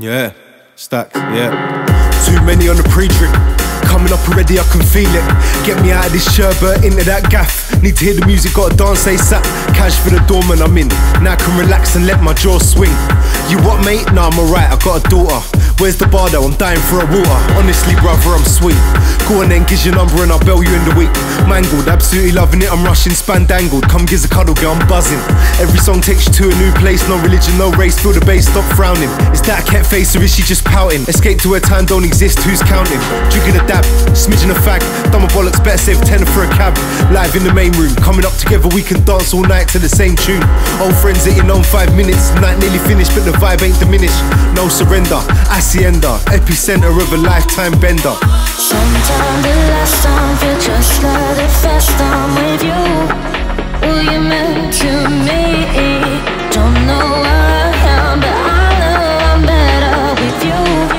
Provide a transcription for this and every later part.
Yeah, stacks, yeah. Too many on the pre-drink. Coming up already, I can feel it. Get me out of this sherbet, into that gaff. Need to hear the music, gotta dance ASAP. Cash for the doorman, I'm in. Now I can relax and let my jaw swing. You what, mate? Nah, I'm alright, I got a daughter. Where's the bar though? I'm dying for a water. Honestly, brother, I'm sweet. Go on then, gives your number and I'll bail you in the week. Mangled, absolutely loving it, I'm rushing, spandangled. Come gives a cuddle, girl, I'm buzzing. Every song takes you to a new place. No religion, no race, feel the bass, stop frowning. Is that a cat face or is she just pouting? Escape to where time don't exist, who's counting? Drinking a dab, smidging a fag. Done my bollocks, better save a tenner for a cab. Live in the main room, coming up together, we can dance all night to the same tune. Old friends that you know in 5 minutes. Night nearly finished, but the vibe ain't diminished. No surrender, Hacienda, epicenter of a lifetime bender. Sometimes the last time feel just like the first time with you. Were you meant to me? Don't know where I am, but I know I'm better with you.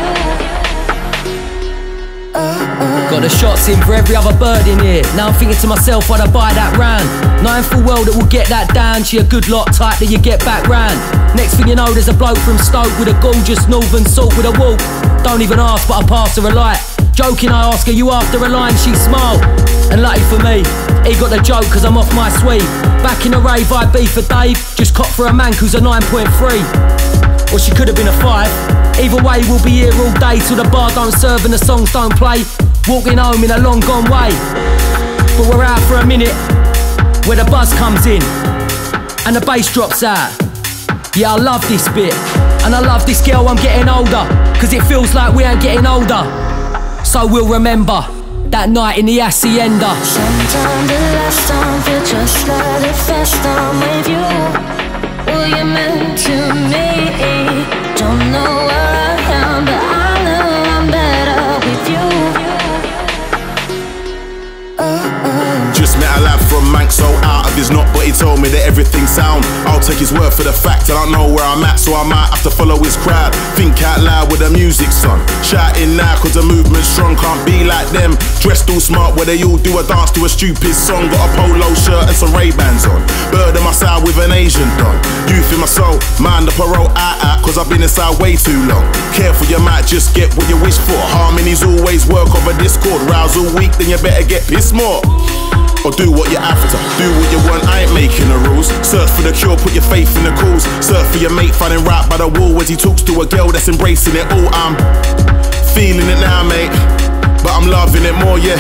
Got the shots in for every other bird in here. Now I'm thinking to myself, why'd I buy that round? Knowing full well that we'll get that down. She a good lot tight that you get back round. Next thing you know, there's a bloke from Stoke with a gorgeous northern salt with a walk. Don't even ask, but I pass her a light. Joking, I ask her, you after a line? She smiled. And lucky for me, he got the joke cause I'm off my suite. Back in the rave, I beef for Dave. Just cop for a man who's a 9.3. Or she could have been a 5. Either way, we'll be here all day till the bar don't serve and the songs don't play. Walking home in a long gone way. But we're out for a minute, where the buzz comes in and the bass drops out. Yeah, I love this bit, and I love this girl, I'm getting older, cause it feels like we ain't getting older. So we'll remember that night in the Hacienda. Sometimes the last time feel just like the first time with you. Were you meant to me? Don't know where I am, but I know I'm better with you. Just met a lad from Mank, so out of his knot, but he told me that everything's sound. I'll take his word for the fact, I don't know where I'm at, so I might have to follow his crowd. Think out loud with the music's on. Shouting now cause the movement's strong, can't be like them. Dressed all smart where they all do a dance to a stupid song. Got a polo shirt and some Ray-Bans on. Bird in my side with an Asian don. Youth in my soul, mind the parole out, cause I've been inside way too long. Careful, you might just get what you wish for. Harmonies always work over Discord. Rouse all week, then you better get pissed more. Or do what you're after, do what you want, I ain't making the rules. Search for the cure, put your faith in the cause. Search for your mate, finding right by the wall as he talks to a girl that's embracing it all. I'm feeling it now, mate, but I'm loving it more, yeah.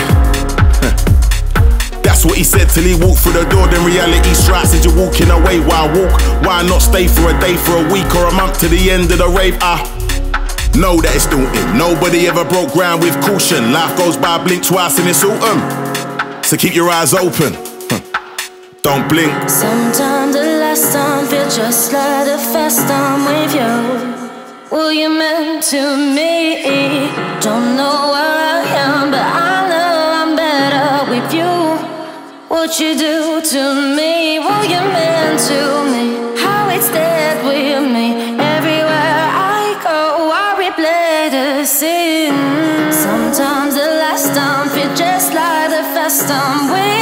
That's what he said till he walked through the door. Then reality strikes as you're walking away. Why walk? Why not stay for a day, for a week or a month to the end of the rave? I know that it's daunting. Nobody ever broke ground with caution. Life goes by, blink twice and it's autumn. So keep your eyes open, don't blink. Sometimes the last time feel just like the first time with you. Were you meant to me? Don't know where I am, but I know I'm better with you. What you do to me, were you meant to me? How it stayed with me. Everywhere I go, I replay the scene. Sometimes the last time feel just like the first time with